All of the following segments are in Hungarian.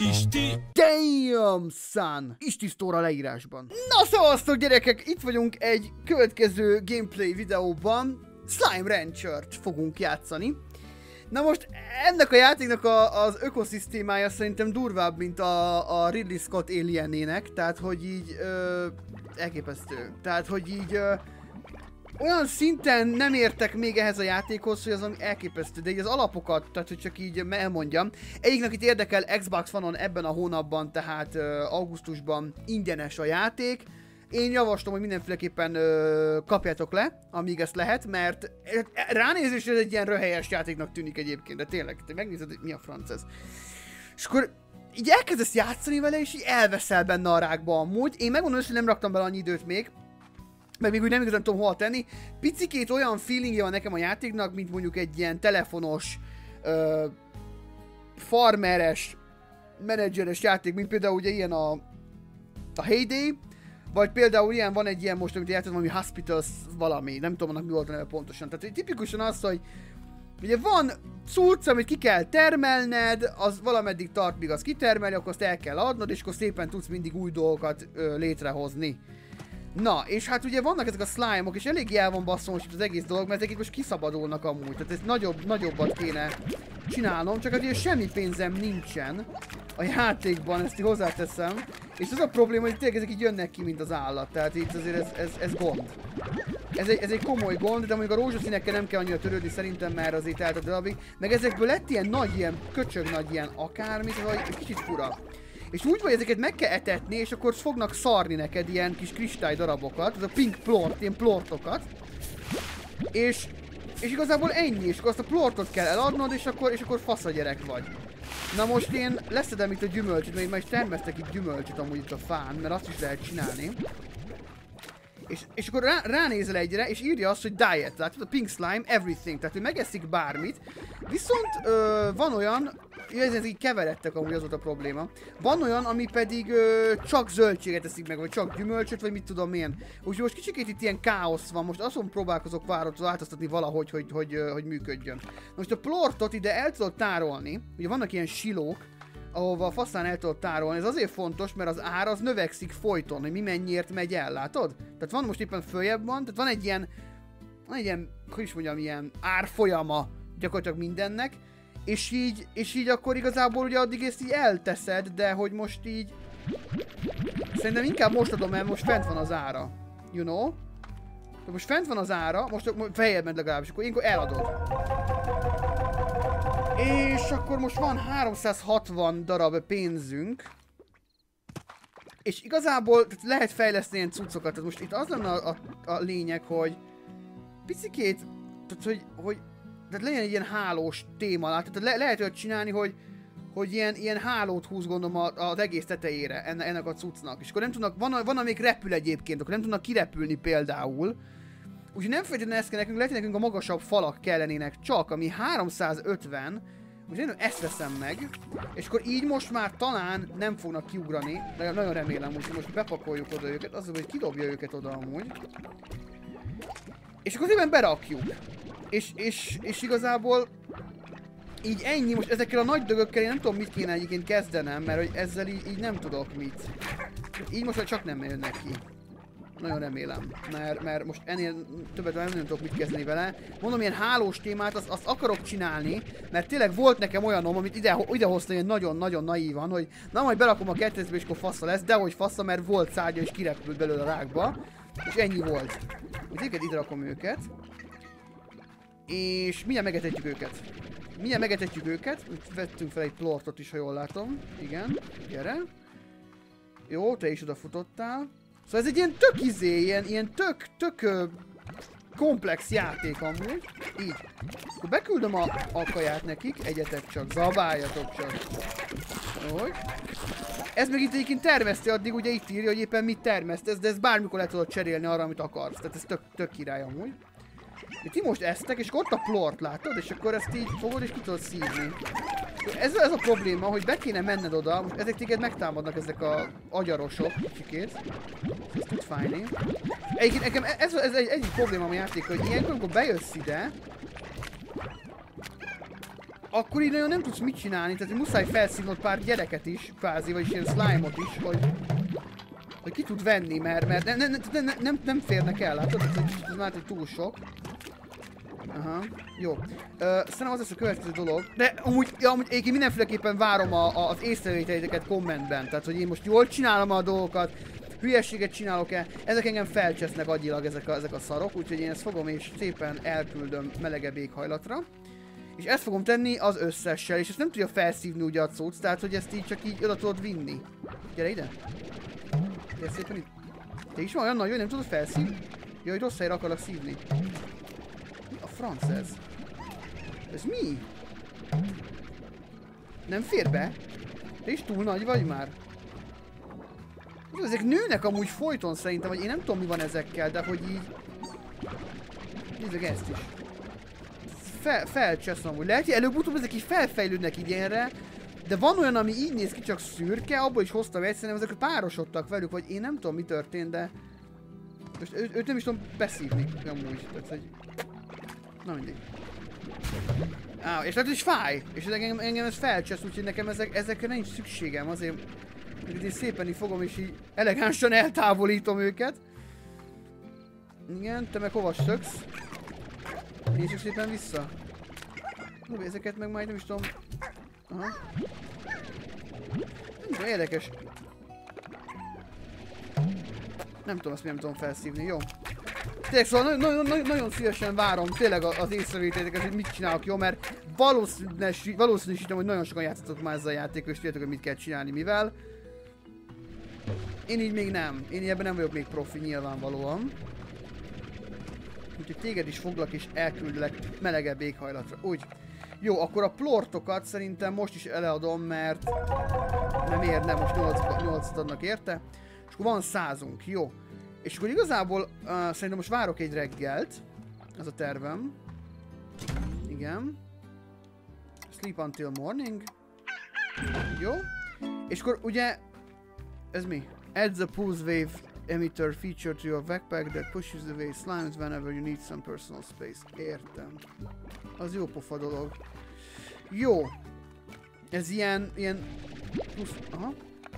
Isti! Damn, son! Istisztóra leírásban. Na szavaztok gyerekek, itt vagyunk egy következő gameplay videóban. Slime Ranchert fogunk játszani. Na most ennek a játéknak az ökoszisztémája szerintem durvább, mint a Ridley Scott Alienének. Tehát, hogy így elképesztő. Tehát, hogy így olyan szinten nem értek még ehhez a játékhoz, hogy az ami elképesztő, de így az alapokat, tehát hogy csak így elmondjam. Egyiknek itt érdekel, Xbox One-on ebben a hónapban, tehát augusztusban ingyenes a játék. Én javaslom, hogy mindenféleképpen kapjátok le, amíg ezt lehet, mert ránézésre ez egy ilyen röhelyes játéknak tűnik egyébként, de tényleg, te megnézed, hogy mi a franc ez. És akkor így elkezdesz játszani vele, és így elveszel benne a rákba amúgy. Én megmondom őszintén, nem raktam bele annyi időt még, meg még úgy nem igazán tudom hol tenni. Picikét olyan feelingje van nekem a játéknak, mint mondjuk egy ilyen telefonos, farmeres, menedzseres játék, mint például ugye ilyen a Heyday, vagy például ilyen van egy ilyen most, amit játszom, ami Hospitals valami, nem tudom annak mi volt a neve pontosan. Tehát tipikusan az, hogy ugye van cucc, amit ki kell termelned, az valameddig tart, míg az kitermeli, akkor azt el kell adnod, és akkor szépen tudsz mindig új dolgokat létrehozni. Na, és hát ugye vannak ezek a slime-ok, és eléggé el van basszom most itt az egész dolog, mert ezek most kiszabadulnak amúgy, tehát ezt nagyobbat kéne csinálnom, csak hát ugye semmi pénzem nincsen a játékban, ezt így hozzáteszem, és az a probléma, hogy tényleg ezek így jönnek ki, mint az állat, tehát itt azért ez gond. Ez egy komoly gond, de mondjuk a rózsaszínekkel nem kell annyira törődni szerintem, mert azért telt a darabig, meg ezekből lett ilyen nagy, ilyen köcsög nagy ilyen akármit, vagy egy kicsit fura. És úgy vagy, ezeket meg kell etetni, és akkor fognak szarni neked ilyen kis kristály darabokat, ez a pink plort, ilyen plortokat. És igazából ennyi, és akkor azt a plortot kell eladnod, és akkor fasz a gyerek vagy. Na most én leszedem itt a gyümölcsöt, mert én már is termesztek itt gyümölcsöt amúgy itt a fán, mert azt is lehet csinálni. És akkor ránézel egyre, és írja azt, hogy diet, látod, a pink slime, everything, tehát hogy megeszik bármit. Viszont van olyan, ez így keveredtek amúgy, az volt a probléma. Van olyan, ami pedig csak zöldséget eszik meg, vagy csak gyümölcsöt, vagy mit tudom én. Úgyhogy most kicsikét itt ilyen káosz van, most azon próbálkozok változtatni valahogy, hogy működjön. Most a plortot ide el tudod tárolni, ugye vannak ilyen silók, ahova a faszán el tudod tárolni. Ez azért fontos, mert az ár az növekszik folyton, hogy mi mennyiért megy el, látod? Tehát van most éppen följebb van, tehát van egy ilyen, hogy is mondjam, ilyen árfolyama gyakorlatilag mindennek, és így akkor igazából ugye addig ezt így elteszed, de hogy most így szerintem inkább most adom, mert most fent van az ára, you know? Most fent van az ára, most feljebb ment legalábbis, akkor ilyenkor eladod. És akkor most van 360 darab pénzünk. És igazából lehet fejleszteni ilyen cuccokat. Tehát most itt az lenne a lényeg, hogy picikét, tehát tehát legyen egy ilyen hálós téma, tehát lehet olyat csinálni, hogy ilyen hálót húz gondolom az egész tetejére ennek a cuccnak. És akkor nem tudnak, van amik repül egyébként, akkor nem tudnak kirepülni például. Úgyhogy nem feltétlenül ezt kell nekünk, lehet, hogy nekünk a magasabb falak kellenének csak, ami 350. Úgyhogy én ezt veszem meg, és akkor így most már talán nem fognak kiugrani, de nagyon remélem, úgyhogy most bepakoljuk oda őket, az, hogy kidobja őket oda amúgy. És akkor szépen berakjuk. És igazából így ennyi, most ezekkel a nagy dögökkel én nem tudom mit kéne egyébként kezdenem, mert hogy ezzel így nem tudok mit. Így most csak nem jönnek ki. Nagyon remélem, mert most ennél többet nem tudok mit kezdeni vele. Mondom, ilyen hálós témát, azt akarok csinálni, mert tényleg volt nekem olyanom, amit ide hoztam ilyen nagyon-nagyon naívan, hogy na majd berakom a kettőzbe és akkor fassa lesz, de hogy fassa, mert volt szárnya és kirepült belőle a rákba. És ennyi volt. Úgyhogy ide rakom őket. És mindjárt megetetjük őket. Vettünk fel egy plortot is, ha jól látom. Igen, gyere. Jó, te is odafutottál. Szóval ez egy ilyen tök ilyen tök komplex játék amúgy. Így. Akkor beküldöm a kaját nekik, egyetek csak, zabáljatok csak. Úgy. Ez meg itt egyébként termeszti addig, ugye itt írja, hogy éppen mit termesztesz, de ez bármikor le tudod cserélni arra, amit akarsz. Tehát ez tök király amúgy. De ti most esztek, és ott a plort látod, és akkor ezt így fogod, és ki tudod szívni. Ez a probléma, hogy be kéne menned oda, most ezek téged megtámadnak, ezek a agyarosok, kicsikét. Ez tud fájni. Egyébként nekem ez egyik probléma a játék, hogy ilyenkor, amikor bejössz ide, akkor így nagyon nem tudsz mit csinálni, tehát muszáj felszívnod pár gyereket is, kvázi, vagyis ilyen slime-ot is, hogy ki tud venni, mert nem férnek el, látod? Ez már egy túl sok. Aha, jó. Szerintem az lesz a következő dolog. De amúgy én mindenféleképpen várom az észrevételeket kommentben. Tehát, hogy én most jól csinálom a dolgokat, hülyeséget csinálok-e, ezek engem felcsesznek agyilag ezek a szarok, úgyhogy én ezt fogom és szépen elküldöm melegebb éghajlatra. És ezt fogom tenni az összessel, és ezt nem tudja felszívni ugye a cucc, tehát hogy ezt így csak így oda tudod vinni. Gyere ide! Gyere szépen itt! Te is van olyan nagy, hogy nem tudod felszívni? Jaj, rossz helyre akarlak szívni. Mi a franc ez? Ez mi? Nem fér be? Te is túl nagy vagy már? Ezek nőnek amúgy folyton szerintem, vagy én nem tudom mi van ezekkel, de hogy így... Nézzük ezt is. Felcseszem amúgy. Lehet, hogy előbb-utóbb ezek így felfejlődnek idénre, de van olyan, ami így néz ki, csak szürke, abból is hoztam egy, szerintem ezek párosodtak velük, vagy én nem tudom mi történt, de... Most őt nem is tudom beszívni, amúgy. Tehát, hogy... Na mindig. És tehát is fáj, és engem ez felcsesz, úgyhogy nekem ezekre nincs szükségem, azért... Én szépen így fogom és így elegánsan eltávolítom őket. Igen, te meg hova szöksz? Nézzük szépen vissza. Ezeket meg majd nem is tudom... Aha. Nem érdekes. Nem tudom, azt nem tudom felszívni, jó? Tényleg, szóval nagyon szívesen várom tényleg az észrevételeket, hogy mit csinálok, jó? Mert valószínűsítem, hogy nagyon sokan játszottatok már ezzel a játékot, és tudjátok, hogy mit kell csinálni, mivel. Én így még nem. Én ebben nem vagyok még profi, nyilvánvalóan. Úgyhogy téged is foglak és elküldlek melegebb éghajlatra. Úgy. Jó, akkor a plortokat szerintem most is eleadom, mert nem érne, most 8-at adnak érte. És akkor van 100-unk, jó. És akkor igazából szerintem most várok egy reggelt. Ez a tervem. Igen. Sleep until morning. Jó. És akkor ugye... Ez mi? Add the pulse wave emitter feature to your backpack that pushes away slimes whenever you need some personal space. Értem. Az jó pofa dolog. Jó. Ez ilyen plusz... Aha.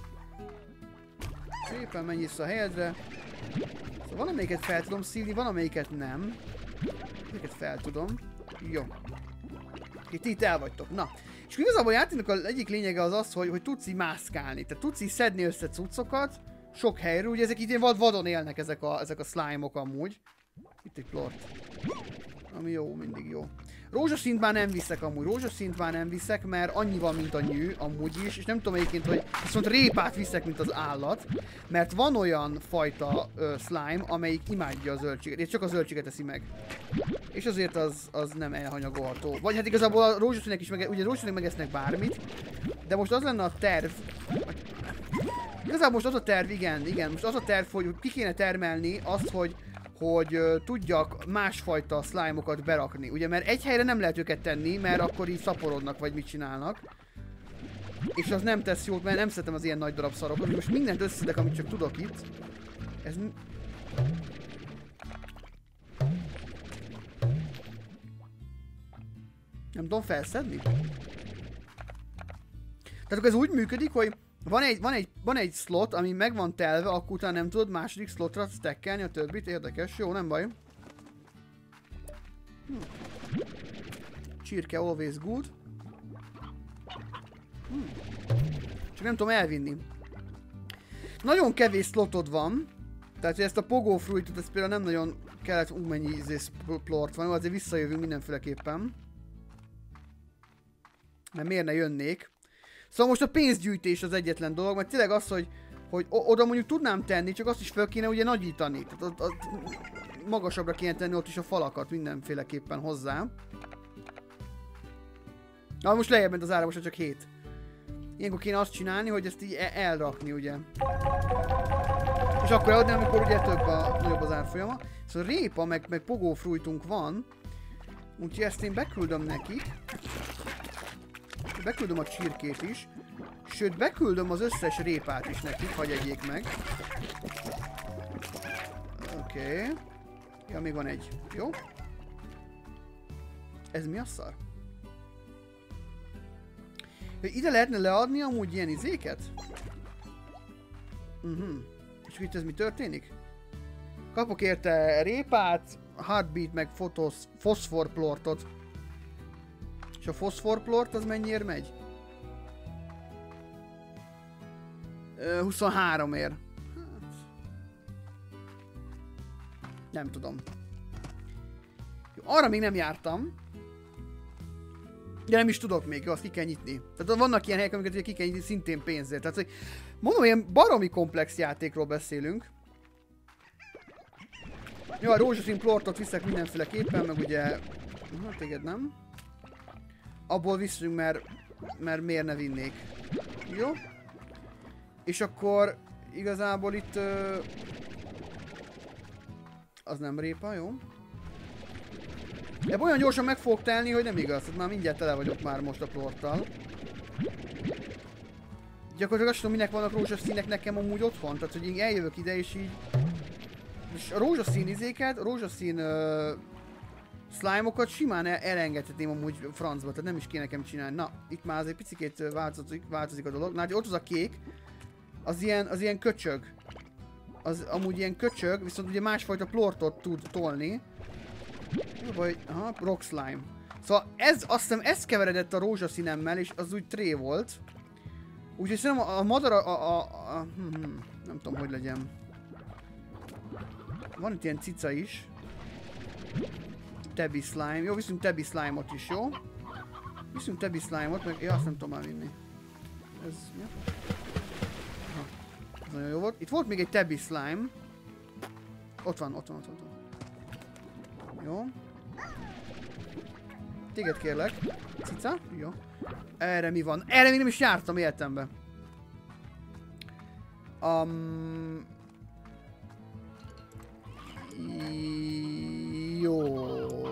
Szépen menj vissza a helyedre. Szóval van amelyiket fel tudom szívni, van amelyiket nem. Amelyiket fel tudom. Jó. Itt el vagytok. Na. És igazából a játéknak az egyik lényege az az, hogy tudsz így mászkálni. Tehát tudsz így szedni össze cuccokat sok helyről. Ugye ezek itt ilyen vadon élnek ezek a slime-ok amúgy. Itt egy plort. Ami jó, mindig jó. Rózsaszínt már nem viszek amúgy. Rózsaszínt már nem viszek, mert annyi van, mint a nyű amúgy is. És nem tudom egyébként, hogy viszont répát viszek, mint az állat. Mert van olyan fajta slime, amelyik imádja a zöldséget. És csak a zöldséget eszi meg. És azért az nem elhanyagolható. Vagy hát igazából a rózsaszínek is ugye rózsaszínek megesznek bármit. De most az lenne a terv. Igazából most az a terv, igen. Most az a terv, hogy ki kéne termelni azt, hogy tudjak másfajta slime-okat berakni. Ugye, mert egy helyre nem lehet őket tenni, mert akkor így szaporodnak, vagy mit csinálnak. És az nem tesz jót, mert nem szeretem az ilyen nagy darab szarokat. Most mindent összedek, amit csak tudok itt. Ez... Nem tudom felszedni? Tehát akkor ez úgy működik, hogy van egy slot, ami meg van telve, akkor utána nem tudod második slotra stackelni a többit. Érdekes, jó, nem baj. Csirke always good. Csak nem tudom elvinni. Nagyon kevés slotod van. Tehát, hogy ezt a Pogo Fruitot, ezt például nem nagyon kellett mennyi plort van, azért visszajövünk mindenféleképpen. Mert miért ne jönnék? Szóval most a pénzgyűjtés az egyetlen dolog, mert tényleg az, hogy oda mondjuk tudnám tenni, csak azt is fel kéne ugye nagyítani. Tehát ott magasabbra kéne tenni ott is a falakat mindenféleképpen hozzá. Na most lejjebb ment az ára, most csak 7. Ilyenkor kéne azt csinálni, hogy ezt így elrakni ugye. És akkor eladni, amikor ugye nagyobb az árfolyama. Szóval répa meg pogófruitunk van. Úgyhogy ezt én beküldöm nekik. Beküldöm a csirkét is. Sőt, beküldöm az összes répát is nekik, hagyj egyék meg. Oké. Ja, még van egy. Jó. Ez mi a szar? Ide lehetne leadni amúgy ilyen izéket? És itt ez mi történik? Kapok érte répát, heartbeat meg foszforplortot. És a foszforplort az mennyiért megy? 23 ér. Hát... Nem tudom. Jó, arra még nem jártam. De nem is tudok még, azt ki kell nyitni. Tehát vannak ilyen helyek, amiket ki kell nyitni szintén pénzért. Tehát, hogy mondom, ilyen baromi komplex játékról beszélünk. Jó, a rózsaszín plortot viszek mindenféleképpen, meg ugye... Hát téged nem. Abból viszünk, mert miért ne vinnék. Jó? És akkor igazából itt... Az nem répa, jó? De olyan gyorsan meg fogok telni, hogy nem igaz. Tehát már mindjárt tele vagyok már most a plorttal. Gyakorlatilag azt tudom, minek vannak rózsaszínek nekem amúgy otthon. Tehát, hogy én eljövök ide és így... És a rózsaszín izéket, a rózsaszín slime-okat simán elengedhetném amúgy francba, tehát nem is kéne nekem csinálni. Na, itt már azért picikét változik a dolog. Na, ott az a kék, az ilyen köcsög. Az amúgy ilyen köcsög, viszont ugye másfajta plortot tud tolni. Vagy, aha, rock slime. Szóval ez, azt hiszem, ez keveredett a rózsaszínemmel, és az úgy tré volt. Úgyhogy szerintem a madara, nem tudom, hogy legyen. Van itt ilyen cica is. Tabby slime. Jó, viszünk tabby slime-ot is, jó? Viszünk tabby slime-ot, meg... Ja, azt nem tudom már vinni. Ez... Ja. Ez nagyon jó volt. Itt volt még egy tabby slime. Ott van. Jó. Téged kérlek. Cica? Jó. Erre mi van? Erre még nem is jártam életembe. Jó.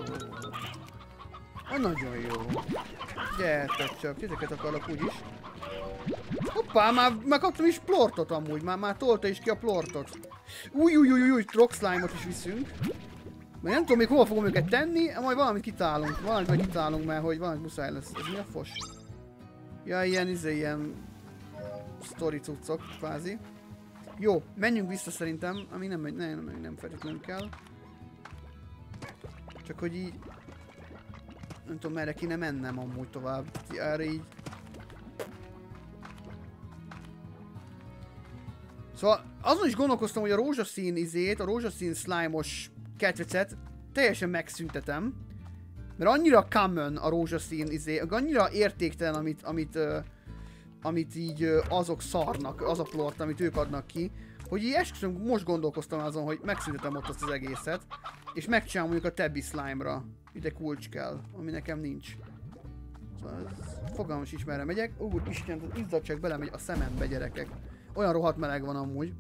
Nagyon jó. Gyertek csak, titeket akarok úgyis. Hoppá, már kaptam is plortot amúgy, már tolta is ki a plortot. Új, rock slime-ot is viszünk. Mert nem tudom még hova fogom őket tenni, majd valamit kitálunk, mert hogy valami muszáj lesz. Ez mi a fos? Ja, ilyen story cuccok, kvázi. Jó, menjünk vissza szerintem, ami nem feltétlenül kell. Csak hogy így... Nem tudom, merre kéne mennem amúgy tovább. Erre így... Szóval azon is gondolkoztam, hogy a rózsaszín izét, a rózsaszín slime-os ketrecet teljesen megszüntetem. Mert annyira common a rózsaszín izé, annyira értéktelen, amit így azok szarnak, az a plort, amit ők adnak ki, hogy így esküszöm, most gondolkoztam azon, hogy megszüntetem ott azt az egészet, és megcsinálom mondjuk a tabby slime-ra. Ide kulcs kell, ami nekem nincs. Szóval fogalmam is merre megyek. Isten, az izzadság belemegy a szemembe, gyerekek. Olyan rohadt meleg van amúgy.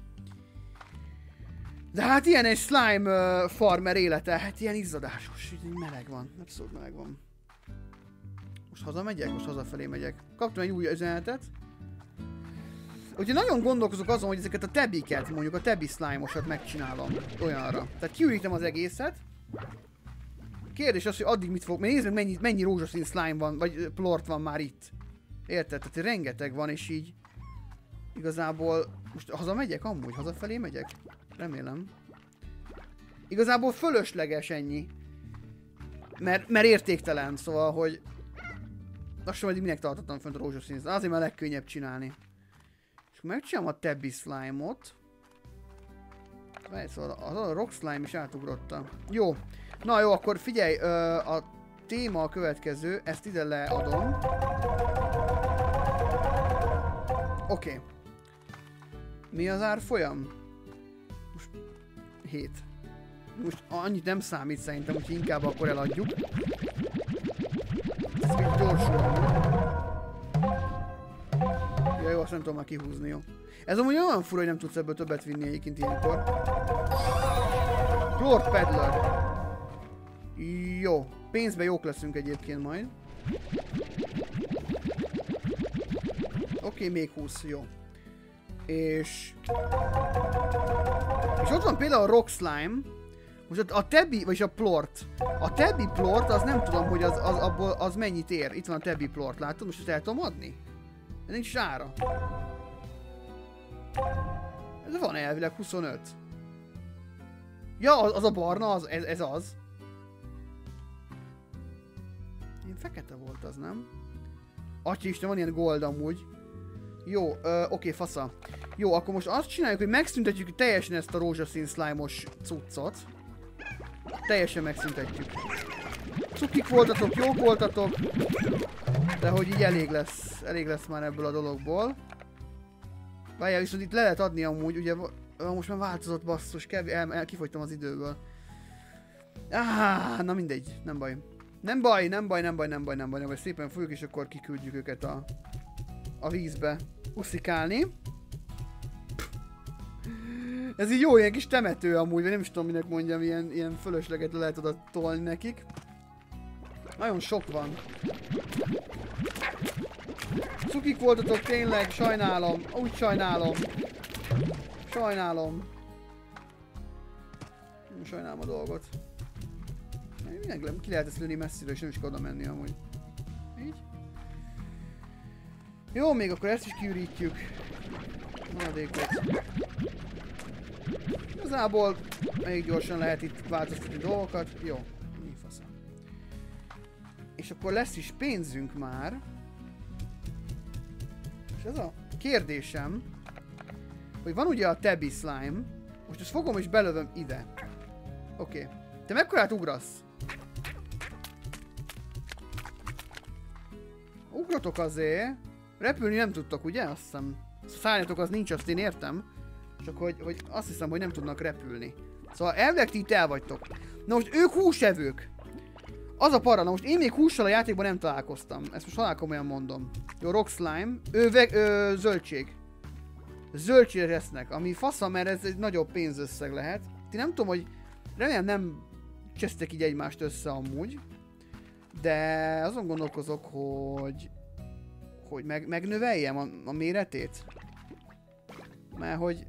De hát ilyen egy slime farmer élete, hát ilyen izzadásos, így meleg van, abszolút meleg van. Most hazamegyek? Most hazafelé megyek. Kaptam egy új üzenetet. Úgyhogy nagyon gondolkozok azon, hogy ezeket a tabbiket, mondjuk a tabby slime-osat megcsinálom olyanra. Tehát kiürítem az egészet. Kérdés az, hogy addig mit fog, mert nézd meg mennyi rózsaszín slime van, vagy plort van már itt. Érted? Tehát rengeteg van, és így igazából... Most hazamegyek amúgy? Hazafelé megyek? Remélem. Igazából fölösleges ennyi. Mert értéktelen, szóval, hogy... Lassan eddig minek tartottam fönt a rózsaszín, azért már legkönnyebb csinálni. És megcsinálom a tabby slime-ot. Szóval a rock slime is átugrotta. Jó. Na jó, akkor figyelj, a téma a következő, ezt ide leadom. Oké. Mi az árfolyam? Most 7. Most annyit nem számít szerintem, úgyhogy inkább akkor eladjuk. Ez még gyorsul. Ja, jó, azt nem tudom már kihúzni, jó. Ez amúgy olyan fura, hogy nem tudsz ebből többet vinni egyébként ilyenkor. Plort Peddler. Jó. Pénzbe jók leszünk egyébként majd. Oké, még 20, jó. És ott van például a rock slime. Most a Tabby, vagyis a plort. A Tabby plort, az nem tudom, hogy az mennyit ér. Itt van a Tabby plort, látod? Most ezt el tudom adni? De nincs ára. Ez van elvileg 25. Ja, az a barna, ez az. Ilyen fekete volt az, nem? Atyaisten, van ilyen gold amúgy. Jó, oké, fasza. Jó, akkor most azt csináljuk, hogy megszüntetjük teljesen ezt a rózsaszín slime-os cuccot. Teljesen megszüntetjük. Cukik voltatok, jók voltatok. De hogy így elég lesz már ebből a dologból. Várjál, viszont itt le lehet adni amúgy, ugye most már változott basszus, kifogytam az időből. Na mindegy, nem baj. Nem baj, szépen fogjuk és akkor kiküldjük őket a vízbe uszikálni. Ez így jó, ilyen kis temető amúgy, vagy nem is tudom minek mondjam, ilyen fölösleget le lehet oda tolni nekik. Nagyon sok van. Cukik voltatok tényleg, sajnálom, úgy sajnálom. Sajnálom a dolgot. Ki lehet ezt lőni messzire, és nem is kell oda menni amúgy. Így. Jó, még akkor ezt is kiürítjük. Maradékot. Igazából elég gyorsan lehet itt változtatni dolgokat. Jó, mi faszom. És akkor lesz is pénzünk már. És ez a kérdésem, hogy van ugye a Tabby slime. Most ezt fogom és belövöm ide. Oké. Te mekkorát ugrasz? Ugratok azért. Repülni nem tudtok, ugye? Azt hiszem. Szárnyatok az nincs, azt én értem. Csak hogy azt hiszem, hogy nem tudnak repülni. Szóval elvileg ti itt el vagytok. Na most ők húsevők. Az a para, na most én még hússal a játékban nem találkoztam. Ezt most halál komolyan mondom. Jó, rock slime. Zöldség. Zöldséget esznek, ami fasza, mert ez egy nagyobb pénzösszeg lehet. Ti nem tudom, hogy remélem nem csesztek így egymást össze amúgy. De azon gondolkozok, hogy megnöveljem a méretét. Mert hogy...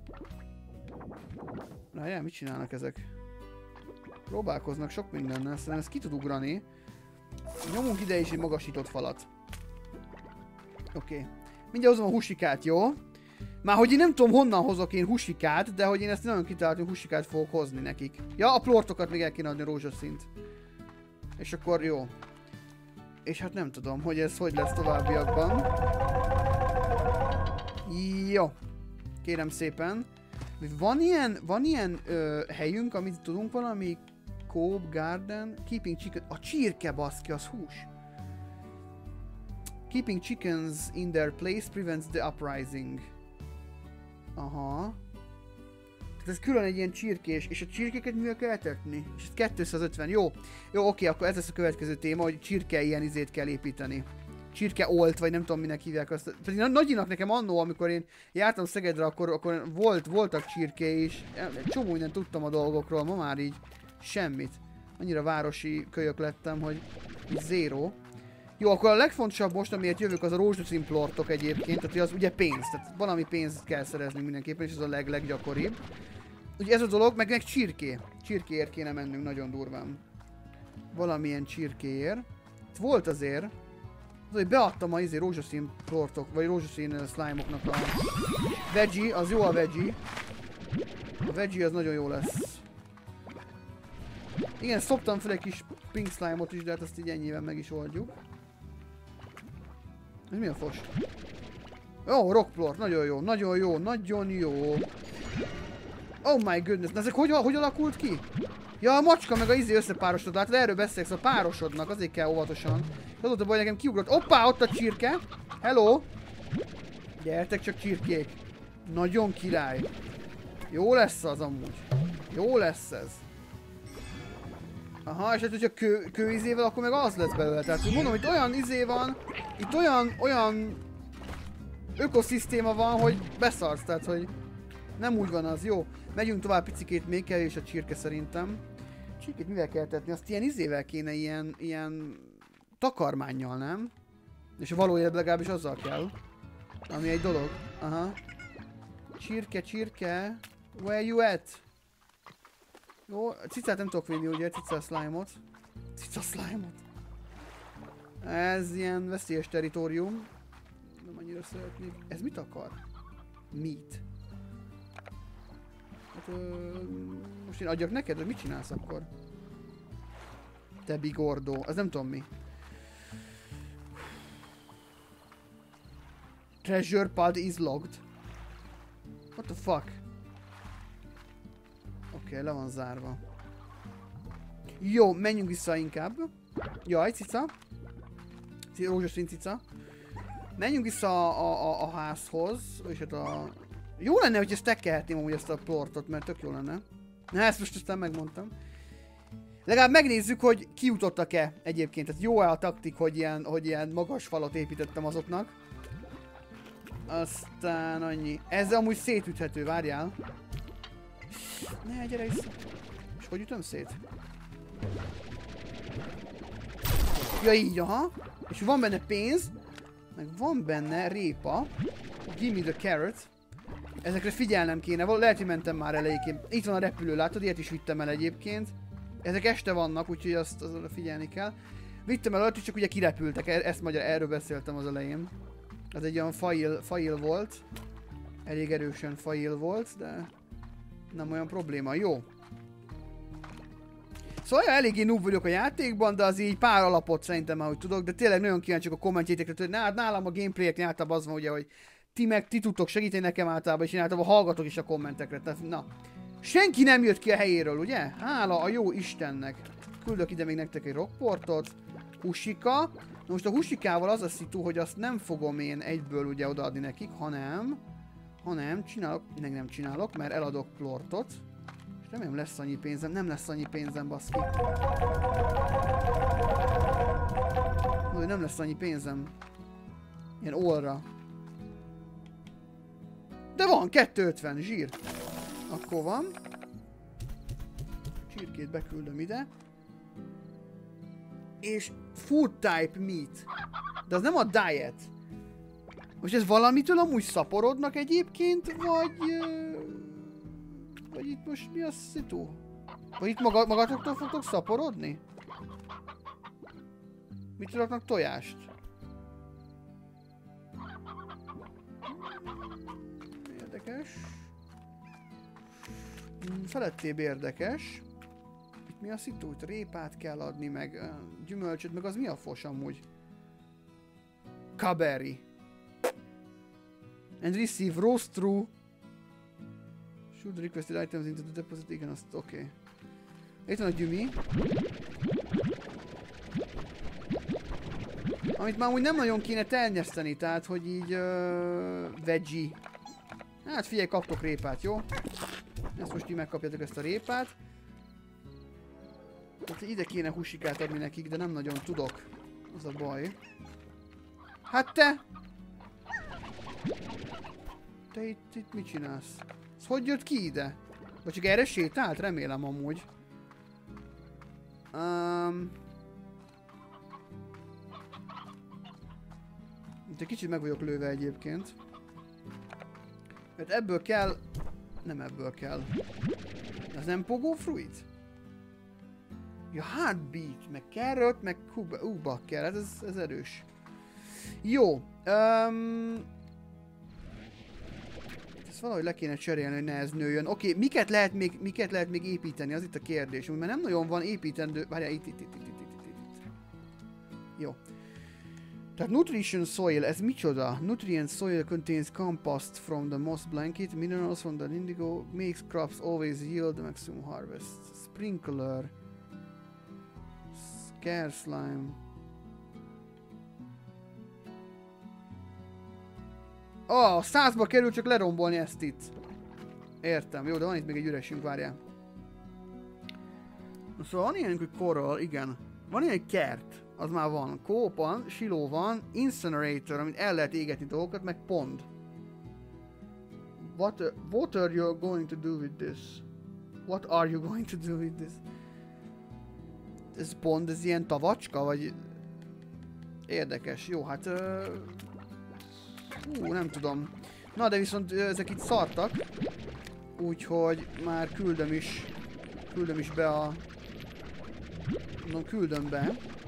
Na, mit csinálnak ezek? Próbálkoznak sok mindennel, szerintem ez ki tud ugrani. Nyomunk ide is egy magasított falat. Oké. Mindjárt hozom a husikát, jó? Már hogy én nem tudom honnan hozok én husikát, de hogy én ezt nagyon kitaláltam, hogy husikát fogok hozni nekik. Ja, a plortokat még el kéne adni rózsaszínt. És akkor jó. És hát nem tudom, hogy ez hogy lesz továbbiakban. Jó. Kérem szépen. Van ilyen helyünk, amit tudunk valami? Coop, Garden, Keeping Chicken. A csirke baszki, az hús. Keeping chickens in their place prevents the uprising. Aha. Tehát ez külön egy ilyen csirkés, és a csirkéket mivel kell etetni? És ez 250, jó. Jó, oké, akkor ez lesz a következő téma, hogy csirke ilyen izét kell építeni. Csirke olt, vagy nem tudom minek hívják azt. Pedig nagyinak nekem annó, amikor én jártam Szegedre, akkor voltak csirké is. Egy csomó mindent tudtam a dolgokról, ma már így semmit. Annyira városi kölyök lettem, hogy zéro. Jó, akkor a legfontosabb most, amiért jövök, az a rózsaszín plortok egyébként, tehát az ugye pénz, tehát valami pénzt kell szerezni mindenképpen, és ez a leggyakoribb. Ugye ez a dolog, meg csirké. Csirkéért kéne mennünk nagyon durván. Valamilyen csirkéért. Volt azért, hogy beadtam a rózsaszín plortok, vagy rózsaszín slime-oknak a veggie, az jó a veggie. A veggie az nagyon jó lesz. Igen, szoptam fel egy kis pink slime-ot is, de hát azt így ennyivel meg is oldjuk. Ez mi a fos? Ó, rockplort, nagyon jó, nagyon jó, nagyon jó. Oh my goodness, na ezek hogy alakult ki? Ja, a macska meg a összepárosodott, látod, erről beszélsz, a párosodnak, azért kell óvatosan. Az ott a baj, nekem kiugrott. Hoppá, ott a csirke! Hello! Gyertek csak csirkék! Nagyon király! Jó lesz az amúgy. Jó lesz ez. Aha, és hát hogyha kőizével, akkor meg az lesz belőle. Tehát mondom, hogy olyan izé van, itt olyan ökoszisztéma van, hogy beszarsz, tehát hogy nem úgy van az, jó. Megyünk tovább picikét, még kevés a csirke szerintem. Csirkét mivel kell tetni? Azt ilyen izével kéne, ilyen takarmánnyal, nem? És a valójában legalábbis azzal kell. Ami egy dolog. Aha. Csirke, where you at? Jó, cicát nem tudok vinni, ugye, cica slime-ot. Cica slime-ot. Ez ilyen veszélyes teritorium. Nem annyira szeretnék. Ez mit akar? Meat. Hát, most én adjak neked, vagy mit csinálsz akkor? Te bigordó. Az nem tudom mi. Treasure pod is logged. What the fuck? Oké, le van zárva. Jó, menjünk vissza inkább. Jaj, cica. Rózsaszín cica. Menjünk vissza a házhoz. És hát a... Jó lenne, hogy ezt tekkelhetném amúgy ezt a plortot, mert tök jó lenne. Na, ezt most aztán megmondtam. Legalább megnézzük, hogy kijutottak-e egyébként. Tehát jó-e a taktik, hogy ilyen magas falat építettem azoknak. Aztán annyi. Ez amúgy szétüthető, várjál. Ne, gyere vissza. És hogy ütöm szét? Ja, így, aha. És van benne pénz. Meg van benne répa. Give me the carrot. Ezekre figyelnem kéne. Lehet, hogy mentem már elejéként. Itt van a repülő, látod? Ilyet is vittem el egyébként. Ezek este vannak, úgyhogy azt figyelni kell. Vittem el olyat, csak ugye kirepültek. Erről beszéltem az elején. Ez egy olyan fail volt. Elég erősen fail volt, de nem olyan probléma. Jó. Szóval eléggé noob vagyok a játékban, de az így pár alapot szerintem már úgy tudok, de tényleg nagyon kíváncsiak a kommentjétekre, hogy nálam a gameplayeknél általában az van ugye, hogy ti tudtok segíteni nekem általában, és én általában hallgatok is a kommentekre. Tehát, na. Senki nem jött ki a helyéről, ugye? Hála a jó Istennek. Küldök ide még nektek egy rockportot. Husika. Na most a husikával az a szitu, hogy azt nem fogom én egyből ugye odaadni nekik, hanem csinálok, nem csinálok, mert eladok plortot. És remélem lesz annyi pénzem, nem lesz annyi pénzem, baszki. Nem lesz annyi pénzem. Ilyen óra. De van, 250, zsír. Akkor van. Csirkét beküldöm ide. És food type meat. De az nem a diet. Most ez valamitől amúgy szaporodnak egyébként, vagy itt most mi a szitu? Vagy itt magatoktól fogtok szaporodni? Mit raknak tojást? Érdekes. Felettébb érdekes. Itt mi a szitu? Itt répát kell adni, meg gyümölcsöt, meg az mi a fos amúgy? Kaberry. And receive roast through. Should requested items into the deposit. Igen, azt oké. Okay. Itt van a gyümi. Amit már úgy nem nagyon kéne terjeszteni, tehát hogy így veggie. Hát figyelj, kaptok répát, jó? Ezt most így megkapjátok ezt a répát. Tehát ide kéne husikát adni nekik, de nem nagyon tudok. Az a baj. Hát te! Te itt mit csinálsz? Ez hogy jött ki ide? Vagy csak erre sétált? Remélem amúgy. Itt egy kicsit meg vagyok lőve egyébként. Mert ebből kell... Nem ebből kell. Ez nem pogó fruit? Ja, heartbeat, meg carrot, meg bakker, hát ez erős. Jó. Ezt valahogy le kéne cserélni, hogy ne ez nőjön. Oké, miket lehet még építeni? Az itt a kérdés. Mert nem nagyon van építendő... Várjál, itt. Jó. Tehát nutrition soil, ez micsoda? Nutrient soil contains compost from the moss blanket, minerals from the indigo, makes crops always yield the maximum harvest. Sprinkler. Scare slime. Oh, 100-ba kerül csak lerombolni ezt itt. Értem, jó, de van itt még egy üresünk, várjál. Szóval van ilyen, hogy coral, igen. Van ilyen kert. Az már van. Kóp van, siló van, incinerator, amit el lehet égetni dolgokat, meg pond. What are you going to do with this? What are you going to do with this? Ez pond, ez ilyen tavacska, vagy... Érdekes, jó, hát... nem tudom. Na, de viszont ezek itt szartak. Úgyhogy már küldöm is Küldöm is be a... Mondom, küldöm be.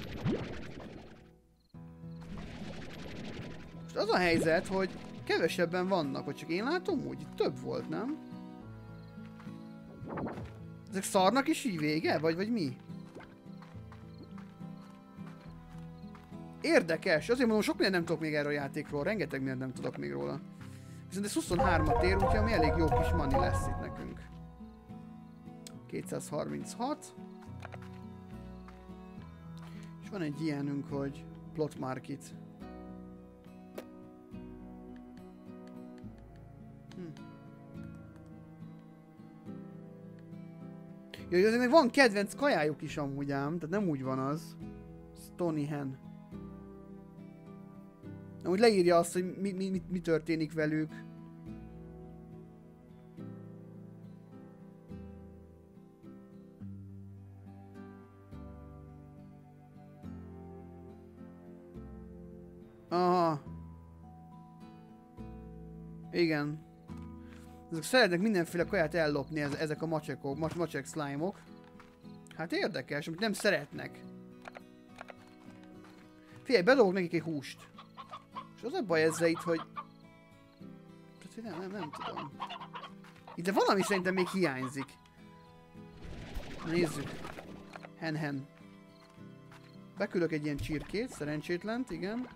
Most az a helyzet, hogy kevesebben vannak, vagy csak én látom úgy? Itt több volt, nem? Ezek szarnak is így vége? Vagy mi? Érdekes, azért mondom, sok mindent nem tudok még erről a játékról, rengeteg mindent nem tudok még róla. Viszont ez 23-at ér, úgyhogy ami elég jó kis money lesz itt nekünk. 236. És van egy ilyenünk, hogy plot market. Jó, azért meg van kedvenc kajájuk is amúgy ám, tehát nem úgy van az. Stony Hen. Amúgy leírja azt, hogy mi történik velük. Aha. Igen. Ezek szeretnek mindenféle kaját ellopni, ezek a macsek slime-ok. Hát érdekes, amit nem szeretnek. Figyelj, bedobok nekik egy húst. És az a baj ezzel itt, hogy... Nem tudom. Itt valami szerintem még hiányzik. Nézzük. Hen. Beküldök egy ilyen csirkét, szerencsétlent, igen.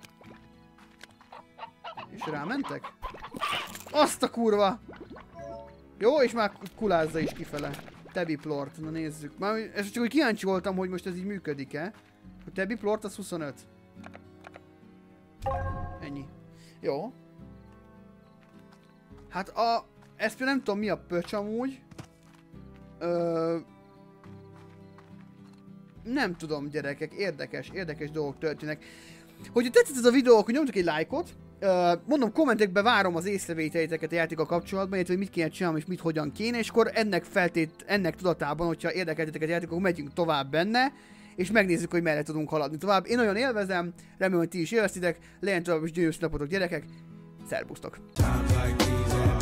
És rámentek? Azt a kurva! Jó, és már kulázza is kifele. Tebi Plort, na nézzük. Már ezt csak úgy kíváncsi voltam, hogy most ez így működik-e. A Tebi Plort az 25. Ennyi. Jó. Hát ezt például nem tudom mi a pöcs amúgy. Nem tudom gyerekek, érdekes dolgok történnek. Hogyha tetszett ez a videó, akkor nyomjatok egy lájkot. Mondom, kommentekben várom az észrevételeiteket a játékkal kapcsolatban, illetve hogy mit kéne csinálni és mit hogyan kéne, és akkor ennek tudatában, hogyha érdekel titeket a játék, akkor megyünk tovább benne, és megnézzük, hogy merre tudunk haladni tovább. Én nagyon élvezem, remélem, hogy ti is élveztitek, legyen tovább is gyönyörű napotok gyerekek, szervusztok!